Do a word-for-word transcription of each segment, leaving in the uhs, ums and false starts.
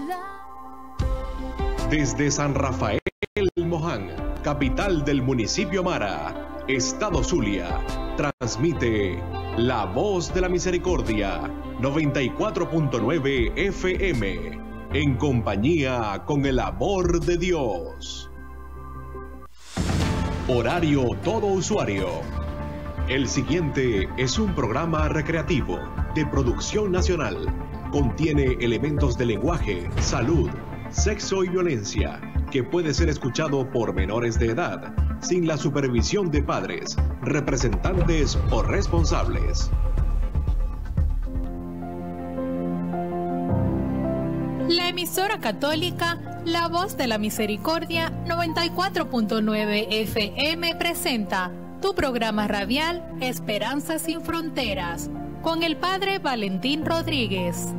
Desde San Rafael Moján, capital del municipio Mara, Estado Zulia, transmite La Voz de la Misericordia, noventa y cuatro punto nueve F M, en compañía con el amor de Dios. Horario todo usuario. El siguiente es un programa recreativo de producción nacional. Contiene elementos de lenguaje, salud, sexo y violencia, que puede ser escuchado por menores de edad, sin la supervisión de padres, representantes o responsables. La emisora católica La Voz de la Misericordia noventa y cuatro punto nueve F M presenta tu programa radial Esperanza sin Fronteras con el Padre Valentín Rodríguez.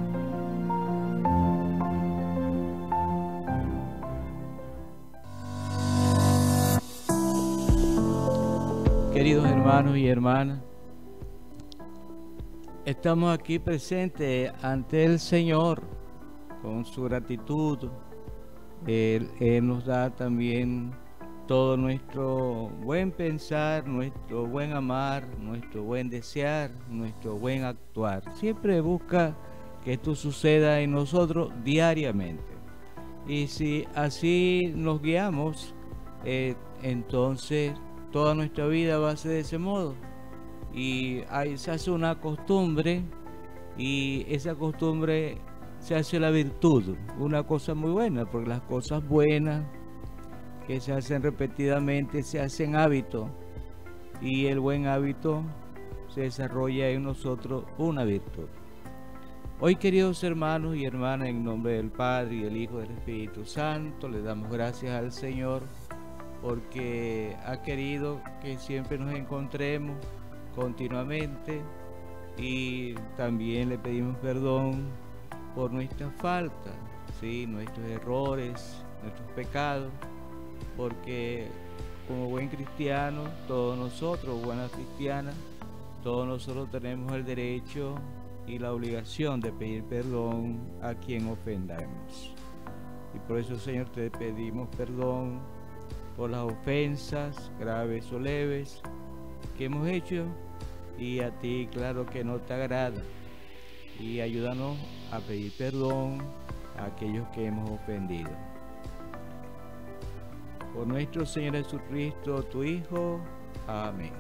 Queridos hermanos y hermanas, estamos aquí presentes ante el Señor con su gratitud. Él, Él nos da también todo nuestro buen pensar, nuestro buen amar, nuestro buen desear, nuestro buen actuar. Siempre busca que esto suceda en nosotros diariamente. Y si así nos guiamos, eh, entonces toda nuestra vida va a ser de ese modo. Y ahí se hace una costumbre, y esa costumbre se hace la virtud, una cosa muy buena, porque las cosas buenas que se hacen repetidamente se hacen hábito, y el buen hábito se desarrolla en nosotros una virtud. Hoy, queridos hermanos y hermanas, en nombre del Padre y del Hijo y del Espíritu Santo, le damos gracias al Señor porque ha querido que siempre nos encontremos continuamente, y también le pedimos perdón por nuestras faltas, ¿sí? Nuestros errores, nuestros pecados, porque como buen cristiano, todos nosotros, buenas cristianas, todos nosotros tenemos el derecho y la obligación de pedir perdón a quien ofendamos. Y por eso, Señor, te pedimos perdón por las ofensas graves o leves que hemos hecho, y a ti, claro, que no te agrada. Y ayúdanos a pedir perdón a aquellos que hemos ofendido. Por nuestro Señor Jesucristo, tu Hijo. Amén.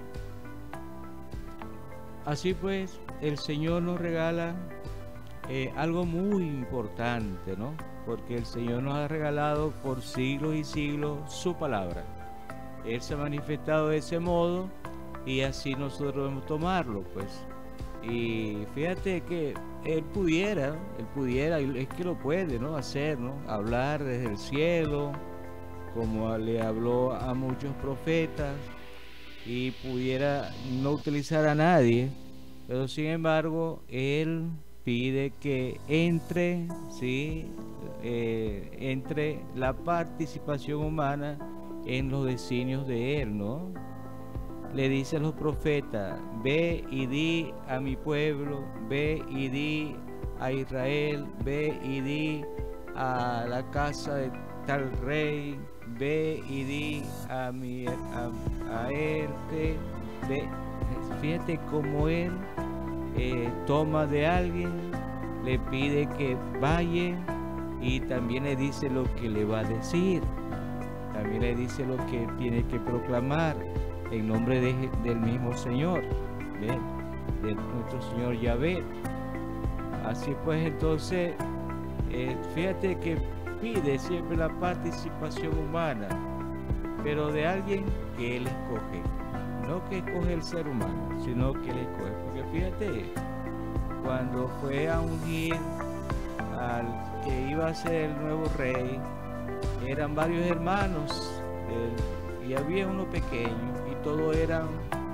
Así pues, el Señor nos regala eh, algo muy importante, ¿no? Porque el Señor nos ha regalado por siglos y siglos su palabra. Él se ha manifestado de ese modo, y así nosotros debemos tomarlo, pues. Y fíjate que Él pudiera, Él pudiera, es que lo puede, ¿no? Hacer, ¿no? Hablar desde el cielo, como le habló a muchos profetas, y pudiera no utilizar a nadie, pero sin embargo, Él pide que entre, ¿sí? Eh, entre la participación humana en los designios de Él, ¿no? Le dice a los profetas: ve y di a mi pueblo, ve y di a Israel, ve y di a la casa de tal rey, ve y di a mi a, a él, te, ve. Fíjate cómo Él eh, toma de alguien, le pide que vaya, y también le dice lo que le va a decir, también le dice lo que tiene que proclamar en nombre de, del mismo Señor, ¿ve? De nuestro Señor Yahvé. Así pues, entonces, eh, fíjate que pide siempre la participación humana, pero de alguien que Él escoge, no que escoge el ser humano, sino que Él escoge. Porque fíjate, cuando fue a ungir al que iba a ser el nuevo rey, eran varios hermanos, eh, y había uno pequeño, y todos eran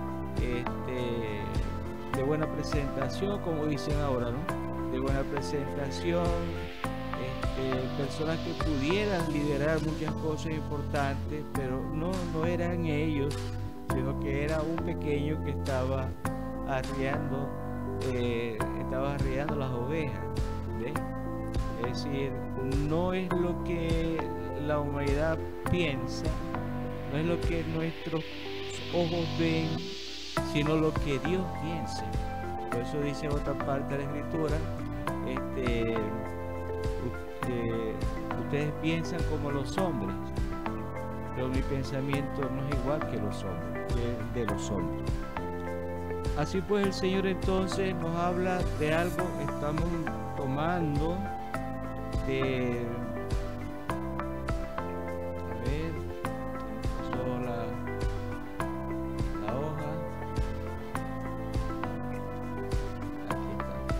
este, de buena presentación, como dicen ahora, ¿no? De buena presentación, este, personas que pudieran liderar muchas cosas importantes, pero no, no eran ellos, sino que era un pequeño que estaba arriando, eh, estaba arriando las ovejas, ¿ves? Es decir, no es lo que la humanidad piensa, no es lo que nuestros ojos ven, sino lo que Dios piensa. Por eso dice otra parte de la Escritura, este, usted, ustedes piensan como los hombres, pero mi pensamiento no es igual que los hombres, que de los hombres. Así pues, el Señor entonces nos habla de algo, estamos tomando de, a ver, pasó la, la hoja, aquí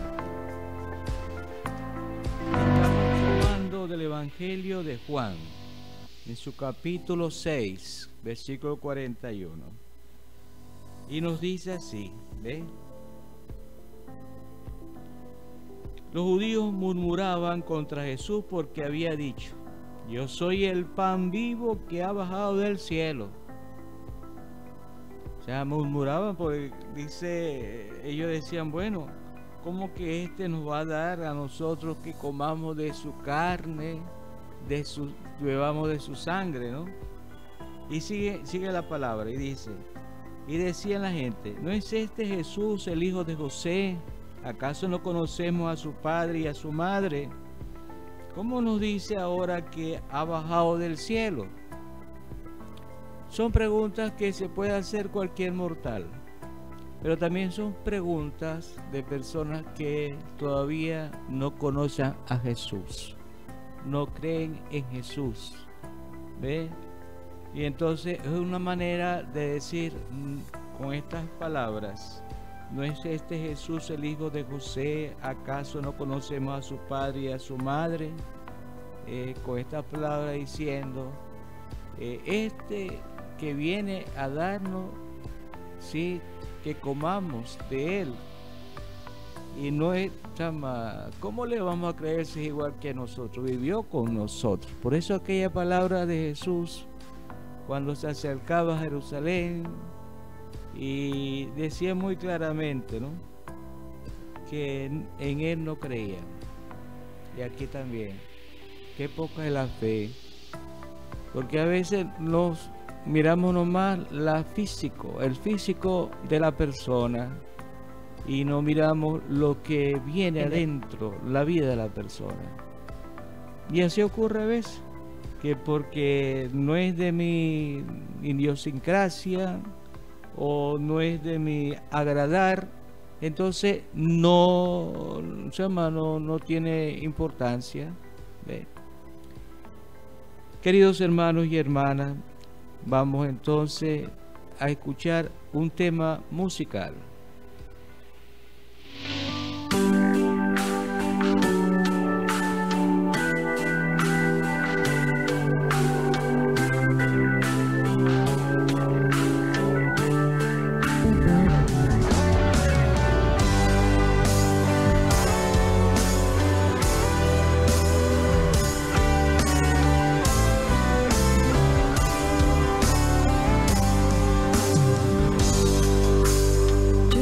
está. Estamos tomando del Evangelio de Juan, en su capítulo seis, versículo cuarenta y uno, y nos dice así, ¿ve? Los judíos murmuraban contra Jesús porque había dicho: yo soy el pan vivo que ha bajado del cielo. O sea, murmuraban porque dice, ellos decían, bueno, ¿cómo que este nos va a dar a nosotros que comamos de su carne, de su, bebamos de su sangre, ¿no? Y sigue, sigue la palabra y dice, y decían la gente, ¿no es este Jesús el hijo de José? ¿Acaso no conocemos a su padre y a su madre? ¿Cómo nos dice ahora que ha bajado del cielo? Son preguntas que se puede hacer cualquier mortal, pero también son preguntas de personas que todavía no conocen a Jesús, no creen en Jesús, ¿ve? Y entonces es una manera de decir con estas palabras, ¿no es este Jesús el hijo de José? ¿Acaso no conocemos a su padre y a su madre? Eh, con estas palabras diciendo, eh, este que viene a darnos, sí, que comamos de él. Y no es, chama, ¿cómo le vamos a creer si es igual que nosotros? Vivió con nosotros. Por eso aquella palabra de Jesús, cuando se acercaba a Jerusalén, y decía muy claramente, ¿no?, que en, en él no creían. Y aquí también, qué poca es la fe, porque a veces nos miramos nomás la físico, el físico de la persona, y no miramos lo que viene adentro, la vida de la persona. Y así ocurre a veces, que porque no es de mi idiosincrasia o no es de mi agradar, entonces no, se llama, no, no tiene importancia. ¿Ve? Queridos hermanos y hermanas, vamos entonces a escuchar un tema musical. Yo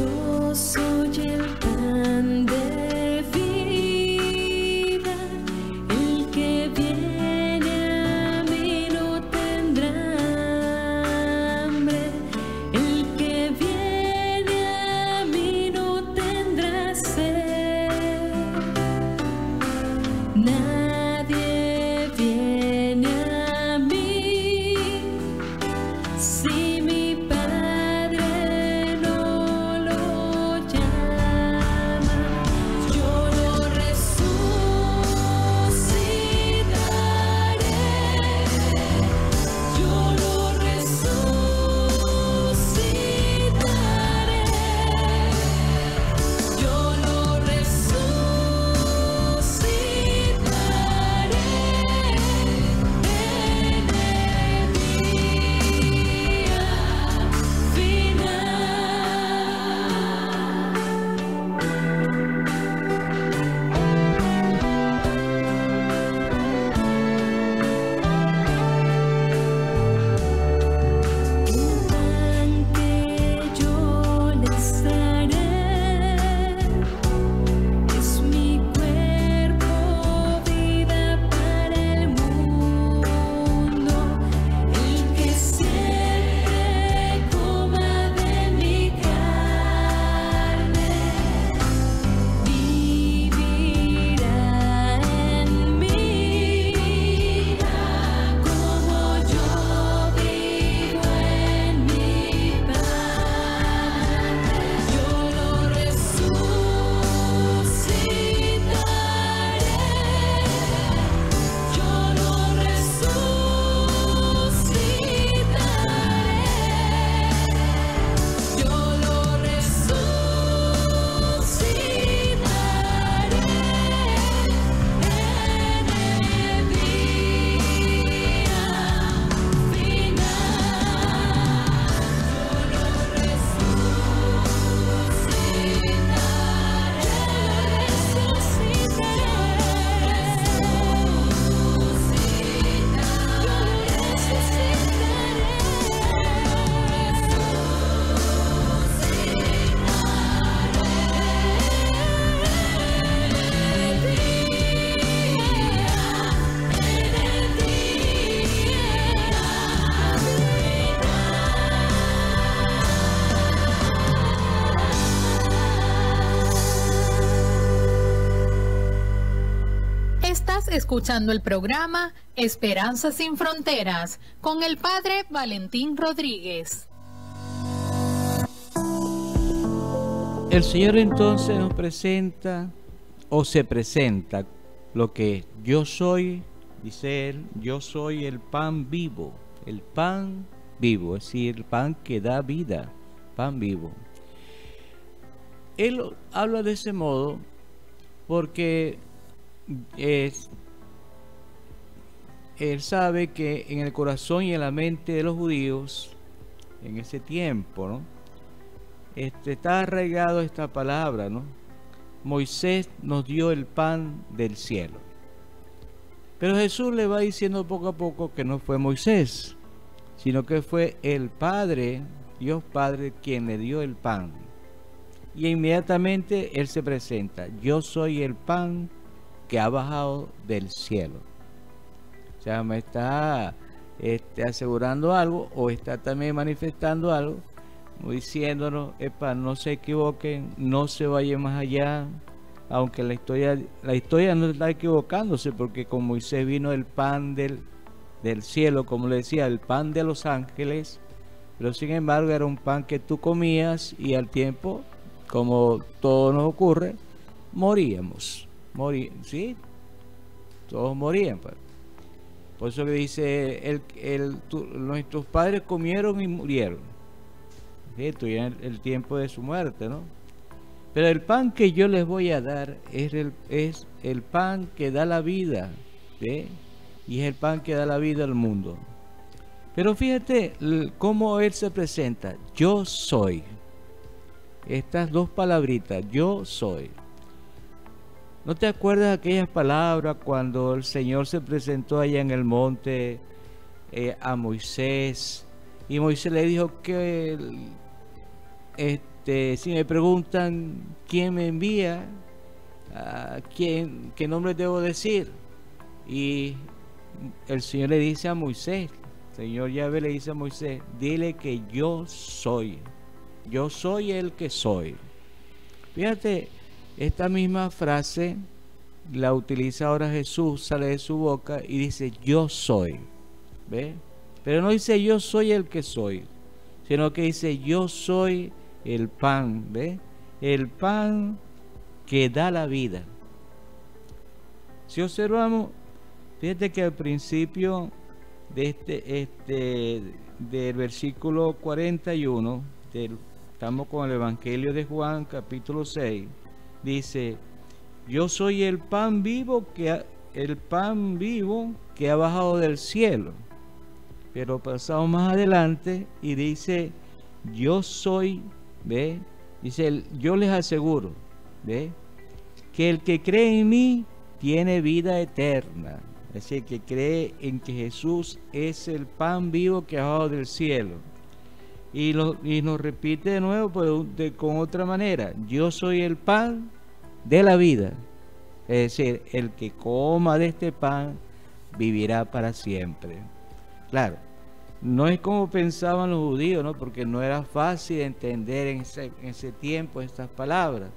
Estás escuchando el programa Esperanza sin Fronteras con el Padre Valentín Rodríguez. El Señor entonces nos presenta o se presenta lo que yo soy, dice Él, yo soy el pan vivo, el pan vivo, es decir, el pan que da vida, pan vivo. Él habla de ese modo porque es, él sabe que en el corazón y en la mente de los judíos, en ese tiempo, ¿no? Este, está arraigado esta palabra, ¿no? Moisés nos dio el pan del cielo. Pero Jesús le va diciendo poco a poco que no fue Moisés, sino que fue el Padre, Dios Padre, quien le dio el pan. Y inmediatamente Él se presenta: yo soy el pan que ha bajado del cielo. O sea, me está este, asegurando algo, o está también manifestando algo, diciéndonos, epa, no se equivoquen, no se vayan más allá, aunque la historia, la historia no está equivocándose, porque con Moisés vino el pan del, del cielo, como le decía, el pan de los ángeles, pero sin embargo era un pan que tú comías y al tiempo, como todo nos ocurre, moríamos, morí, ¿sí? Todos morían, pues. Por eso que dice, el, el, tu, nuestros padres comieron y murieron. Esto ya es el tiempo de su muerte, ¿no? Pero el pan que yo les voy a dar es el, es el pan que da la vida, ¿sí? Y es el pan que da la vida al mundo. Pero fíjate cómo Él se presenta: yo soy. Estas dos palabritas, yo soy. ¿No te acuerdas de aquellas palabras cuando el Señor se presentó allá en el monte eh, a Moisés? Y Moisés le dijo que este, si me preguntan quién me envía, ¿a quién, qué nombre debo decir? Y el Señor le dice a Moisés, el Señor Yahvé le dice a Moisés, dile que yo soy, yo soy el que soy. Fíjate, esta misma frase la utiliza ahora Jesús, sale de su boca y dice yo soy, ¿ve? Pero no dice yo soy el que soy, sino que dice yo soy el pan, ¿ve? El pan que da la vida. Si observamos, fíjate que al principio de este, este del versículo cuarenta y uno, del, estamos con el Evangelio de Juan, capítulo seis, dice, yo soy el pan vivo que ha, el pan vivo que ha bajado del cielo. Pero pasamos más adelante y dice, yo soy, ¿ve? Dice, yo les aseguro, ¿ve? Que el que cree en mí tiene vida eterna. Es decir, que cree en que Jesús es el pan vivo que ha bajado del cielo. Y, lo, y nos repite de nuevo, pero de, con otra manera, yo soy el pan de la vida. Es decir, el que coma de este pan vivirá para siempre. Claro, no es como pensaban los judíos, ¿no? Porque no era fácil entender en ese, en ese tiempo estas palabras.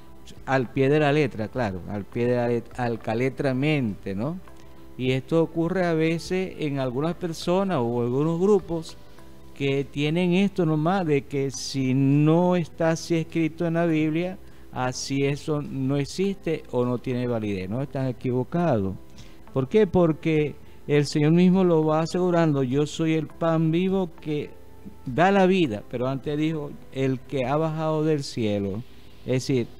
Al pie de la letra, claro, al pie de la letra, alcaletramente, ¿no? Y esto ocurre a veces en algunas personas o algunos grupos que tienen esto nomás, de que si no está así escrito en la Biblia, así eso no existe o no tiene validez. No, están equivocados. ¿Por qué? Porque el Señor mismo lo va asegurando, yo soy el pan vivo que da la vida, pero antes dijo, el que ha bajado del cielo. Es decir,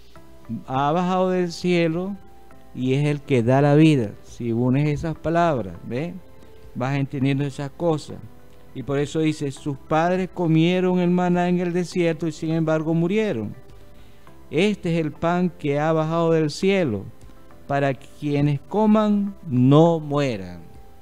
ha bajado del cielo y es el que da la vida. Si unes esas palabras, ¿ves? Vas entendiendo esas cosas. Y por eso dice, sus padres comieron el maná en el desierto y sin embargo murieron. Este es el pan que ha bajado del cielo, para quienes coman no mueran.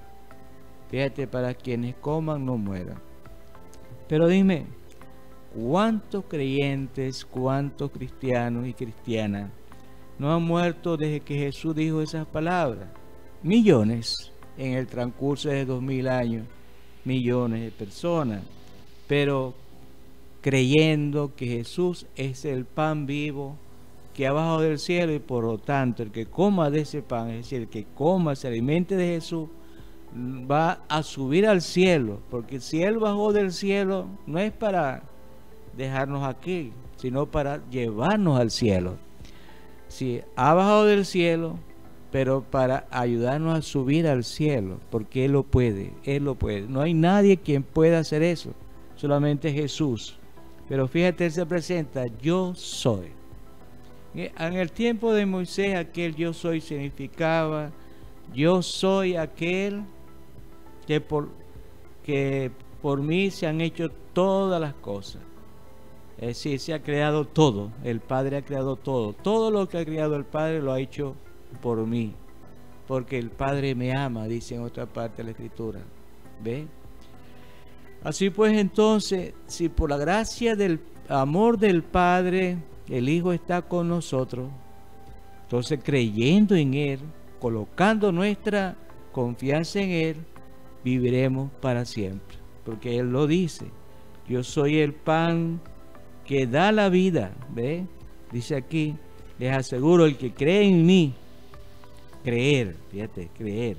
Fíjate, para quienes coman no mueran. Pero dime, ¿cuántos creyentes, cuántos cristianos y cristianas no han muerto desde que Jesús dijo esas palabras? Millones, en el transcurso de dos mil años, millones de personas, pero creyendo que Jesús es el pan vivo que ha bajado del cielo, y por lo tanto el que coma de ese pan, es decir, el que coma, se alimente de Jesús, va a subir al cielo, porque si Él bajó del cielo, no es para dejarnos aquí, sino para llevarnos al cielo. Si ha bajado del cielo, pero para ayudarnos a subir al cielo, porque Él lo puede, Él lo puede. No hay nadie quien pueda hacer eso, solamente Jesús. Pero fíjate, Él se presenta, yo soy. En el tiempo de Moisés, aquel yo soy significaba, yo soy aquel que por, que por mí se han hecho todas las cosas. Es decir, se ha creado todo, el Padre ha creado todo. Todo lo que ha creado el Padre lo ha hecho por mí, porque el Padre me ama, dice en otra parte de la Escritura. ¿Ve? Así pues, entonces, si por la gracia del amor del Padre el Hijo está con nosotros, entonces creyendo en Él, colocando nuestra confianza en Él, viviremos para siempre, porque Él lo dice, yo soy el pan que da la vida. ¿Ve? Dice aquí, les aseguro, el que cree en mí, creer, fíjate, creer,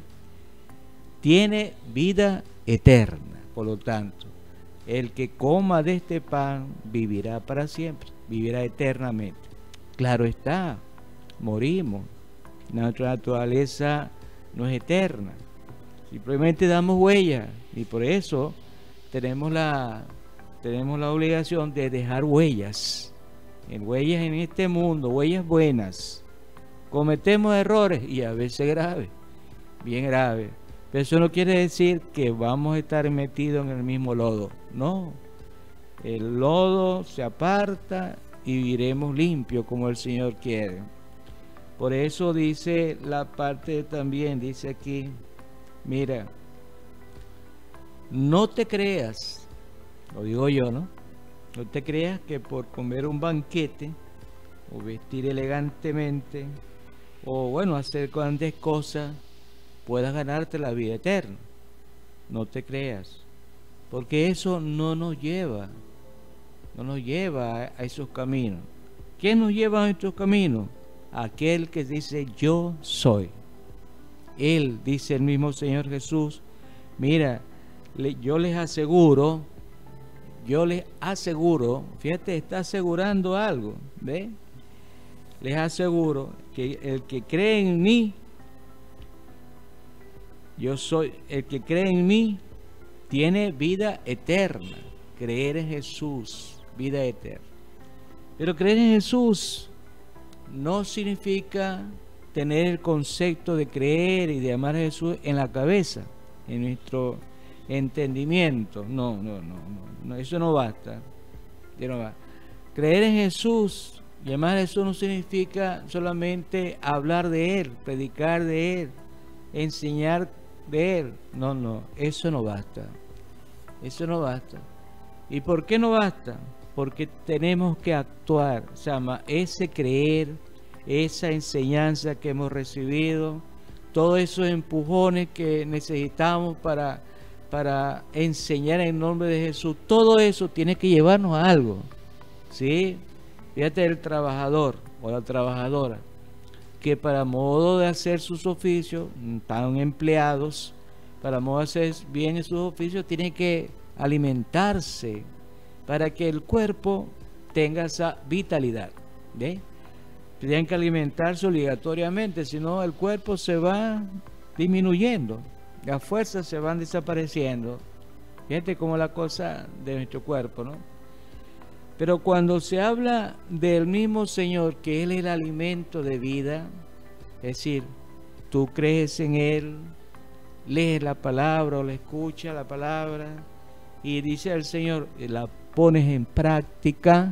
tiene vida eterna. Por lo tanto, el que coma de este pan vivirá para siempre, vivirá eternamente. Claro está, morimos, nuestra naturaleza no es eterna, simplemente damos huella, y por eso tenemos la, tenemos la obligación de dejar huellas, en huellas en este mundo, huellas buenas. Cometemos errores, y a veces graves, bien graves, pero eso no quiere decir que vamos a estar metidos en el mismo lodo. No, el lodo se aparta y viviremos limpios como el Señor quiere. Por eso dice la parte también, dice aquí, mira, no te creas, lo digo yo, ¿no? No te creas que por comer un banquete o vestir elegantemente o bueno, hacer grandes cosas puedas ganarte la vida eterna. No te creas, porque eso no nos lleva, no nos lleva a, a esos caminos. ¿Quién nos lleva a estos caminos? Aquel que dice yo soy. Él, dice el mismo Señor Jesús, mira, le, yo les aseguro, yo les aseguro, fíjate, está asegurando algo, ¿ve? Les aseguro que el que cree en mí, yo soy, el que cree en mí tiene vida eterna. Creer en Jesús, vida eterna. Pero creer en Jesús no significa tener el concepto de creer y de amar a Jesús en la cabeza, en nuestro entendimiento. No, no, no, no, no, eso no basta. No basta. Creer en Jesús y amar a Jesús no significa solamente hablar de Él, predicar de Él, enseñar de Él. No, no, eso no basta. Eso no basta. ¿Y por qué no basta? Porque tenemos que actuar. O sea, ese creer, esa enseñanza que hemos recibido, todos esos empujones que necesitamos para, para enseñar en nombre de Jesús, todo eso tiene que llevarnos a algo. ¿Sí? Fíjate, el trabajador o la trabajadora que para modo de hacer sus oficios, están empleados, para modo de hacer bien sus oficios, tienen que alimentarse para que el cuerpo tenga esa vitalidad. ¿Ve? Tienen que alimentarse obligatoriamente, si no el cuerpo se va disminuyendo, las fuerzas se van desapareciendo. Fíjate cómo la cosa de nuestro cuerpo, ¿no? Pero cuando se habla del mismo Señor, que Él es el alimento de vida, es decir, tú crees en Él, lees la palabra o le escuchas la palabra y dice al Señor, la pones en práctica,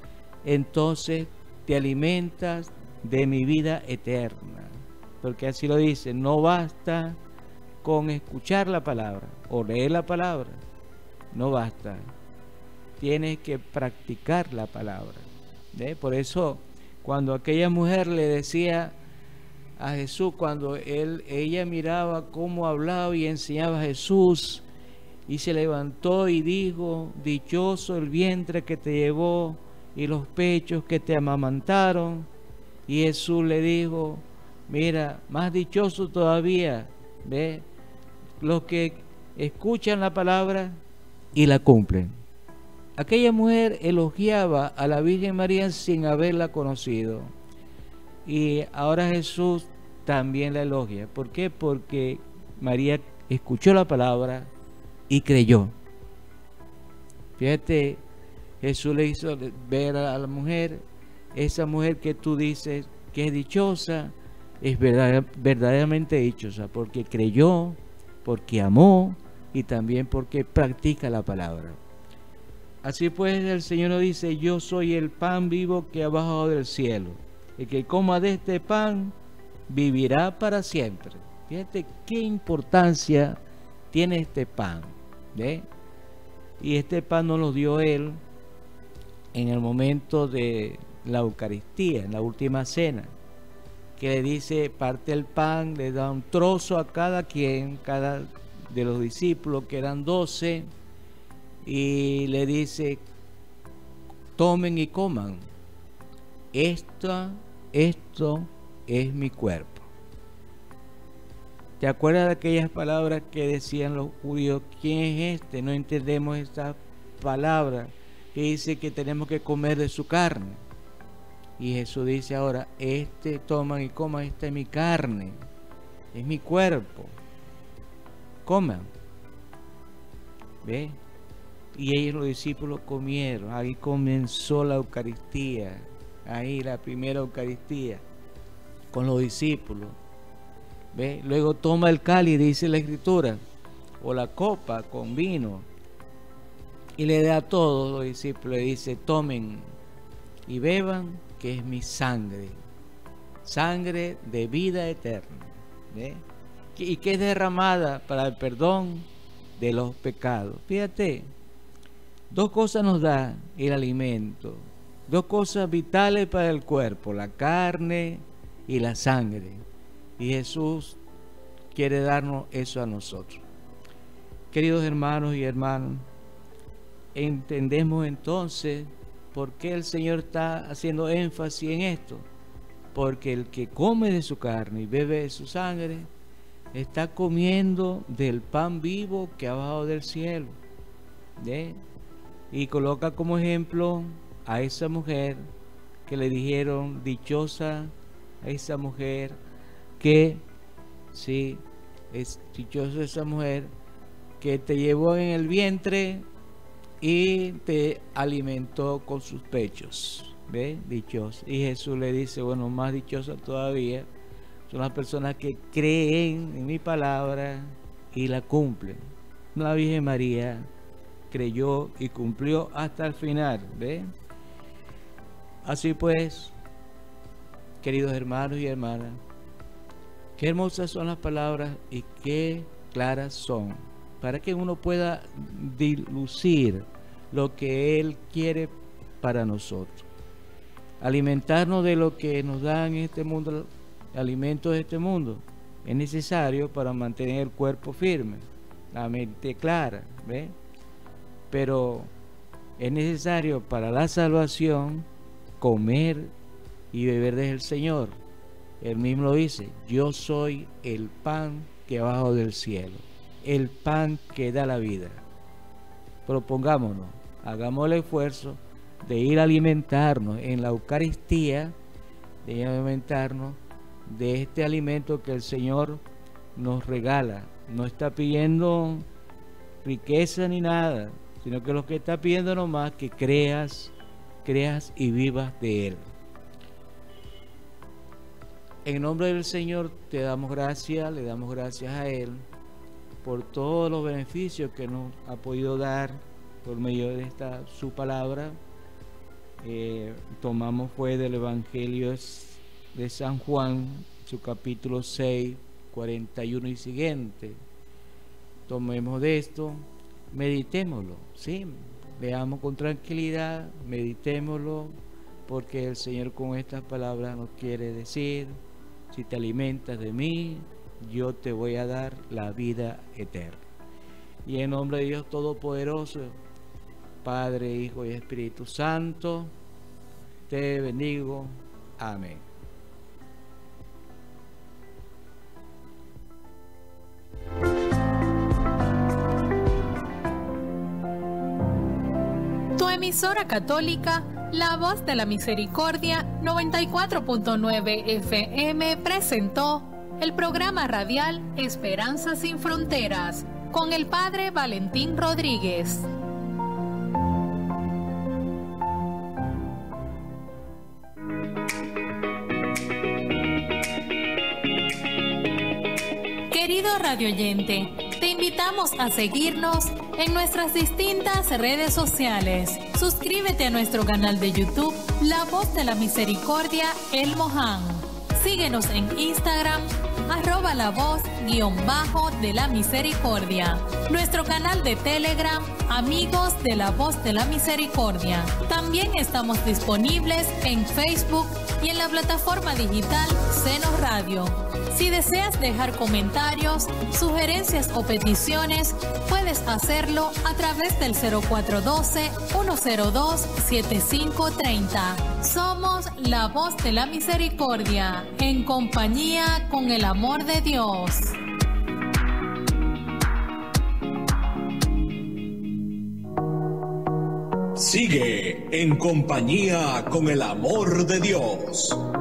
entonces te alimentas de mi vida eterna. Porque así lo dice, no basta con escuchar la palabra o leer la palabra, no basta. Tienes que practicar la palabra. ¿Ve? Por eso, cuando aquella mujer le decía a Jesús, cuando él, ella miraba cómo hablaba y enseñaba a Jesús, y se levantó y dijo, dichoso el vientre que te llevó y los pechos que te amamantaron. Y Jesús le dijo, mira, más dichoso todavía, ¿ve? Los que escuchan la palabra y la cumplen. Aquella mujer elogiaba a la Virgen María sin haberla conocido. Y ahora Jesús también la elogia. ¿Por qué? Porque María escuchó la palabra y creyó. Fíjate, Jesús le hizo ver a la mujer, esa mujer que tú dices que es dichosa, es verdad, verdaderamente dichosa, porque creyó, porque amó y también porque practica la palabra. Así pues, el Señor nos dice, yo soy el pan vivo que ha bajado del cielo. El que coma de este pan vivirá para siempre. Fíjate qué importancia tiene este pan, ¿ve? Y este pan nos lo dio Él en el momento de la Eucaristía, en la última cena, que le dice, parte el pan, le da un trozo a cada quien, cada de los discípulos, que eran doce, y le dice, tomen y coman, esto, esto es mi cuerpo. ¿Te acuerdas de aquellas palabras que decían los judíos? ¿Quién es este? No entendemos esta palabra que dice que tenemos que comer de su carne. Y Jesús dice ahora, este toman y coman, esta es mi carne, es mi cuerpo. Coman. ¿Ve? Y ellos, los discípulos, comieron. Ahí comenzó la Eucaristía. Ahí la primera Eucaristía con los discípulos. ¿Ve? Luego toma el cáliz, dice la Escritura, o la copa con vino, y le da a todos los discípulos, le dice, tomen y beban, que es mi sangre, sangre de vida eterna, ¿ve? Y que es derramada para el perdón de los pecados. Fíjate, dos cosas nos da el alimento, dos cosas vitales para el cuerpo, la carne y la sangre. Y Jesús quiere darnos eso a nosotros. Queridos hermanos y hermanas, entendemos entonces por qué el Señor está haciendo énfasis en esto. Porque el que come de su carne y bebe de su sangre, está comiendo del pan vivo que ha bajado del cielo. ¿Ve? Y coloca como ejemplo a esa mujer que le dijeron, dichosa a esa mujer, que sí, es dichosa esa mujer que te llevó en el vientre y te alimentó con sus pechos. ¿Ve? Dichosa. Y Jesús le dice, bueno, más dichosa todavía son las personas que creen en mi palabra y la cumplen. La Virgen María creyó y cumplió hasta el final. ¿Ve? Así pues, queridos hermanos y hermanas, qué hermosas son las palabras y qué claras son, para que uno pueda dilucir lo que Él quiere para nosotros. Alimentarnos de lo que nos dan en este mundo, alimentos de este mundo, es necesario para mantener el cuerpo firme, la mente clara, ¿ve? Pero es necesario para la salvación comer y beber del Señor. Él mismo lo dice, yo soy el pan que bajo del cielo, el pan que da la vida. Propongámonos, hagamos el esfuerzo de ir a alimentarnos en la Eucaristía, de ir a alimentarnos de este alimento que el Señor nos regala. No está pidiendo riqueza ni nada, sino que lo que está pidiendo nomás que creas, creas y vivas de Él. En nombre del Señor te damos gracias, le damos gracias a Él por todos los beneficios que nos ha podido dar por medio de esta su palabra. Eh, tomamos fue del Evangelio de San Juan, su capítulo seis, cuarenta y uno y siguiente. Tomemos de esto, meditémoslo, ¿sí? Veamos con tranquilidad, meditémoslo, porque el Señor con estas palabras nos quiere decir, si te alimentas de mí, yo te voy a dar la vida eterna. Y en nombre de Dios Todopoderoso, Padre, Hijo y Espíritu Santo, te bendigo. Amén. emisora católica La Voz de la Misericordia noventa y cuatro punto nueve F M presentó el programa radial Esperanza Sin Fronteras con el Padre Valentín Rodríguez. Querido radioyente, te invitamos a seguirnos en nuestras distintas redes sociales. Suscríbete a nuestro canal de YouTube, La Voz de la Misericordia, El Moján. Síguenos en Instagram, arroba la voz guión bajo de la misericordia. Nuestro canal de Telegram, Amigos de la Voz de la Misericordia. También estamos disponibles en Facebook y en la plataforma digital Seno Radio. Si deseas dejar comentarios, sugerencias o peticiones, puedes hacerlo a través del cero cuatro uno dos, uno cero dos, siete cinco tres cero. Somos la Voz de la Misericordia, en compañía con el amor de Dios. Sigue en compañía con el amor de Dios.